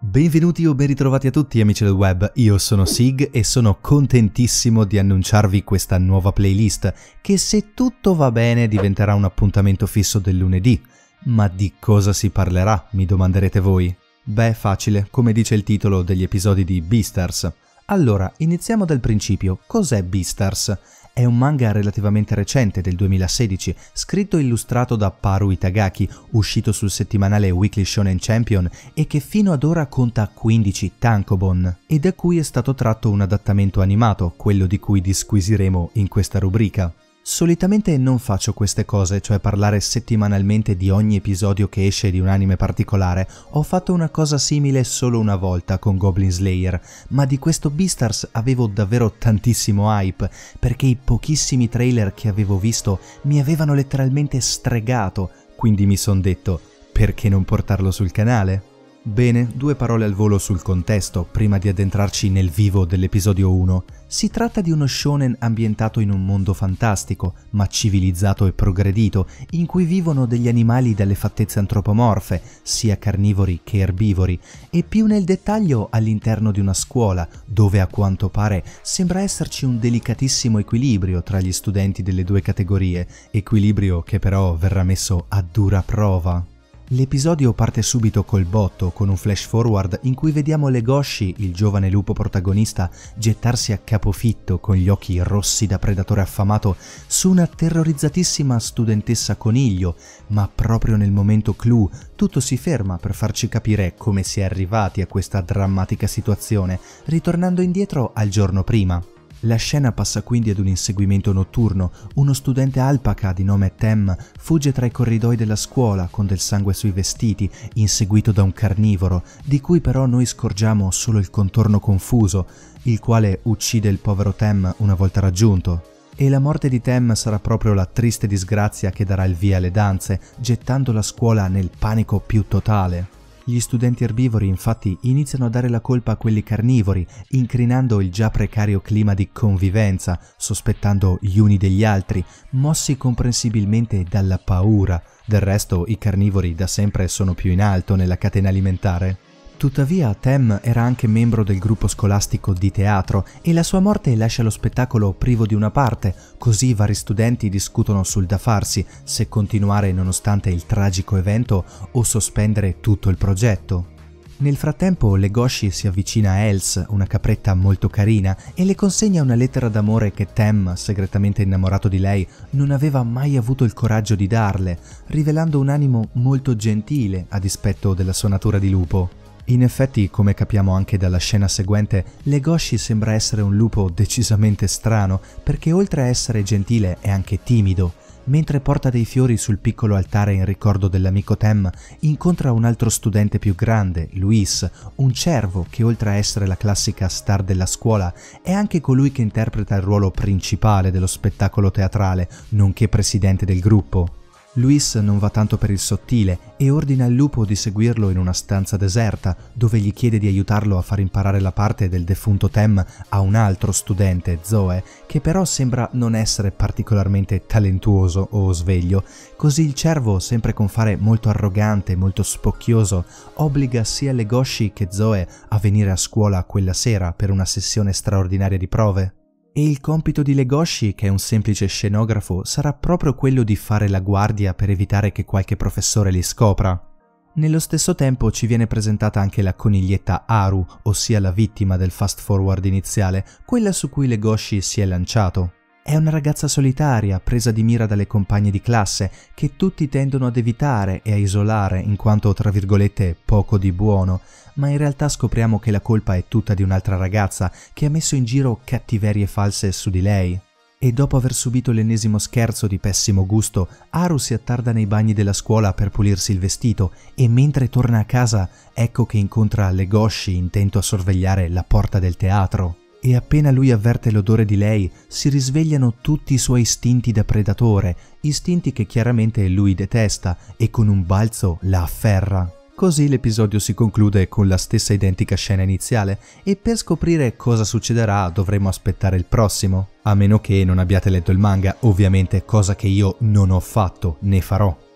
Benvenuti o ben ritrovati a tutti amici del web, io sono Sig e sono contentissimo di annunciarvi questa nuova playlist che se tutto va bene diventerà un appuntamento fisso del lunedì. Ma di cosa si parlerà, mi domanderete voi? Beh, facile, come dice il titolo degli episodi di Beastars. Allora, iniziamo dal principio. Cos'è Beastars? È un manga relativamente recente, del 2016, scritto e illustrato da Paru Itagaki, uscito sul settimanale Weekly Shonen Champion e che fino ad ora conta 15 tankobon, e da cui è stato tratto un adattamento animato, quello di cui disquisiremo in questa rubrica. Solitamente non faccio queste cose, cioè parlare settimanalmente di ogni episodio che esce di un anime particolare. Ho fatto una cosa simile solo una volta con Goblin Slayer, ma di questo Beastars avevo davvero tantissimo hype, perché i pochissimi trailer che avevo visto mi avevano letteralmente stregato, quindi mi son detto, perché non portarlo sul canale? Bene, due parole al volo sul contesto, prima di addentrarci nel vivo dell'episodio 1. Si tratta di uno shonen ambientato in un mondo fantastico, ma civilizzato e progredito, in cui vivono degli animali dalle fattezze antropomorfe, sia carnivori che erbivori, e più nel dettaglio all'interno di una scuola, dove a quanto pare sembra esserci un delicatissimo equilibrio tra gli studenti delle due categorie, equilibrio che però verrà messo a dura prova. L'episodio parte subito col botto, con un flash forward in cui vediamo Legoshi, il giovane lupo protagonista, gettarsi a capofitto con gli occhi rossi da predatore affamato su una terrorizzatissima studentessa coniglio, ma proprio nel momento clou tutto si ferma per farci capire come si è arrivati a questa drammatica situazione, ritornando indietro al giorno prima. La scena passa quindi ad un inseguimento notturno. Uno studente alpaca di nome Tem fugge tra i corridoi della scuola con del sangue sui vestiti, inseguito da un carnivoro, di cui però noi scorgiamo solo il contorno confuso, il quale uccide il povero Tem una volta raggiunto. E la morte di Tem sarà proprio la triste disgrazia che darà il via alle danze, gettando la scuola nel panico più totale. Gli studenti erbivori infatti iniziano a dare la colpa a quelli carnivori, incrinando il già precario clima di convivenza, sospettando gli uni degli altri, mossi comprensibilmente dalla paura. Del resto i carnivori da sempre sono più in alto nella catena alimentare. Tuttavia Tem era anche membro del gruppo scolastico di teatro e la sua morte lascia lo spettacolo privo di una parte, così vari studenti discutono sul da farsi, se continuare nonostante il tragico evento o sospendere tutto il progetto. Nel frattempo Legoshi si avvicina a Els, una capretta molto carina, e le consegna una lettera d'amore che Tem, segretamente innamorato di lei, non aveva mai avuto il coraggio di darle, rivelando un animo molto gentile a dispetto della sua natura di lupo. In effetti, come capiamo anche dalla scena seguente, Legoshi sembra essere un lupo decisamente strano, perché oltre a essere gentile è anche timido. Mentre porta dei fiori sul piccolo altare in ricordo dell'amico Tem, incontra un altro studente più grande, Luis, un cervo che oltre a essere la classica star della scuola, è anche colui che interpreta il ruolo principale dello spettacolo teatrale, nonché presidente del gruppo. Luis non va tanto per il sottile e ordina al lupo di seguirlo in una stanza deserta, dove gli chiede di aiutarlo a far imparare la parte del defunto Tem a un altro studente, Zoe, che però sembra non essere particolarmente talentuoso o sveglio. Così il cervo, sempre con fare molto arrogante e molto spocchioso, obbliga sia Legoshi che Zoe a venire a scuola quella sera per una sessione straordinaria di prove. E il compito di Legoshi, che è un semplice scenografo, sarà proprio quello di fare la guardia per evitare che qualche professore li scopra. Nello stesso tempo ci viene presentata anche la coniglietta Haru, ossia la vittima del fast forward iniziale, quella su cui Legoshi si è lanciato. È una ragazza solitaria, presa di mira dalle compagne di classe, che tutti tendono ad evitare e a isolare in quanto, tra virgolette, poco di buono, ma in realtà scopriamo che la colpa è tutta di un'altra ragazza che ha messo in giro cattiverie false su di lei. E dopo aver subito l'ennesimo scherzo di pessimo gusto, Haru si attarda nei bagni della scuola per pulirsi il vestito e mentre torna a casa ecco che incontra Legoshi intento a sorvegliare la porta del teatro. E appena lui avverte l'odore di lei, si risvegliano tutti i suoi istinti da predatore, istinti che chiaramente lui detesta e con un balzo la afferra. Così l'episodio si conclude con la stessa identica scena iniziale e per scoprire cosa succederà dovremo aspettare il prossimo, a meno che non abbiate letto il manga, ovviamente, cosa che io non ho fatto né farò.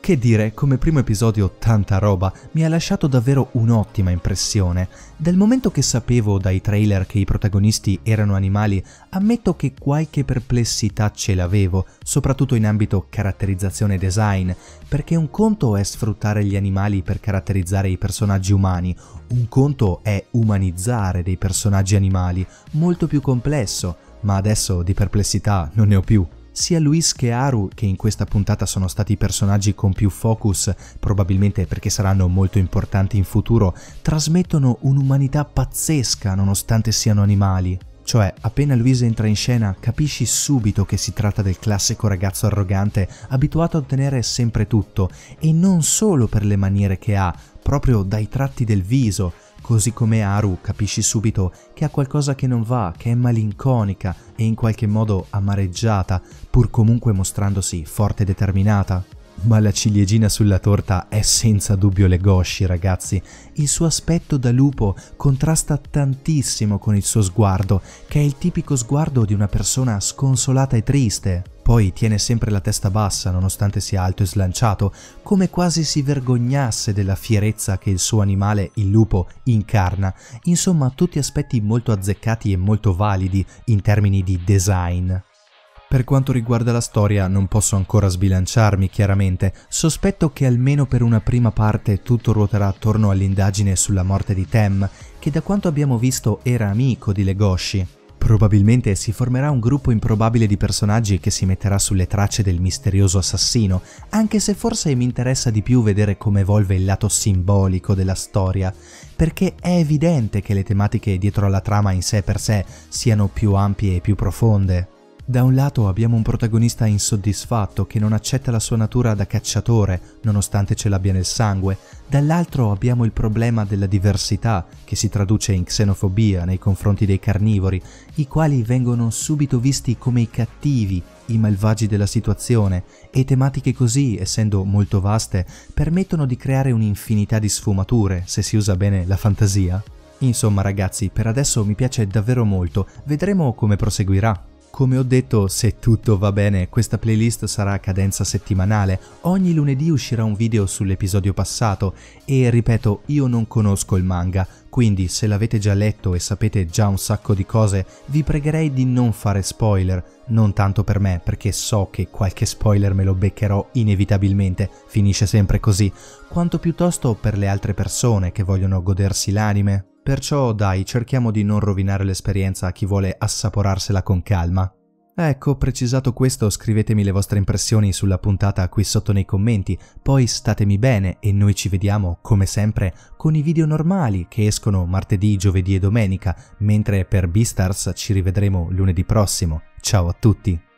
Che dire, come primo episodio tanta roba, mi ha lasciato davvero un'ottima impressione. Dal momento che sapevo dai trailer che i protagonisti erano animali, ammetto che qualche perplessità ce l'avevo, soprattutto in ambito caratterizzazione e design, perché un conto è sfruttare gli animali per caratterizzare i personaggi umani, un conto è umanizzare dei personaggi animali, molto più complesso, ma adesso di perplessità non ne ho più. Sia Luis che Haru, che in questa puntata sono stati i personaggi con più focus, probabilmente perché saranno molto importanti in futuro, trasmettono un'umanità pazzesca nonostante siano animali. Cioè, appena Luis entra in scena, capisci subito che si tratta del classico ragazzo arrogante, abituato a ottenere sempre tutto, e non solo per le maniere che ha, proprio dai tratti del viso. Così come Haru capisci subito che ha qualcosa che non va, che è malinconica e in qualche modo amareggiata, pur comunque mostrandosi forte e determinata. Ma la ciliegina sulla torta è senza dubbio Legoshi, ragazzi. Il suo aspetto da lupo contrasta tantissimo con il suo sguardo, che è il tipico sguardo di una persona sconsolata e triste. Poi tiene sempre la testa bassa nonostante sia alto e slanciato, come quasi si vergognasse della fierezza che il suo animale, il lupo, incarna. Insomma, tutti aspetti molto azzeccati e molto validi in termini di design. Per quanto riguarda la storia non posso ancora sbilanciarmi, chiaramente. Sospetto che almeno per una prima parte tutto ruoterà attorno all'indagine sulla morte di Tem, che da quanto abbiamo visto era amico di Legoshi. Probabilmente si formerà un gruppo improbabile di personaggi che si metterà sulle tracce del misterioso assassino, anche se forse mi interessa di più vedere come evolve il lato simbolico della storia, perché è evidente che le tematiche dietro alla trama in sé per sé siano più ampie e più profonde. Da un lato abbiamo un protagonista insoddisfatto che non accetta la sua natura da cacciatore, nonostante ce l'abbia nel sangue. Dall'altro abbiamo il problema della diversità, che si traduce in xenofobia nei confronti dei carnivori, i quali vengono subito visti come i cattivi, i malvagi della situazione, e tematiche così, essendo molto vaste, permettono di creare un'infinità di sfumature, se si usa bene la fantasia. Insomma ragazzi, per adesso mi piace davvero molto, vedremo come proseguirà. Come ho detto, se tutto va bene, questa playlist sarà a cadenza settimanale. Ogni lunedì uscirà un video sull'episodio passato e, ripeto, io non conosco il manga, quindi se l'avete già letto e sapete già un sacco di cose, vi pregherei di non fare spoiler. Non tanto per me, perché so che qualche spoiler me lo beccherò inevitabilmente, finisce sempre così, quanto piuttosto per le altre persone che vogliono godersi l'anime. Perciò dai, cerchiamo di non rovinare l'esperienza a chi vuole assaporarsela con calma. Ecco, precisato questo, scrivetemi le vostre impressioni sulla puntata qui sotto nei commenti, poi statemi bene e noi ci vediamo, come sempre, con i video normali che escono martedì, giovedì e domenica, mentre per Beastars ci rivedremo lunedì prossimo. Ciao a tutti!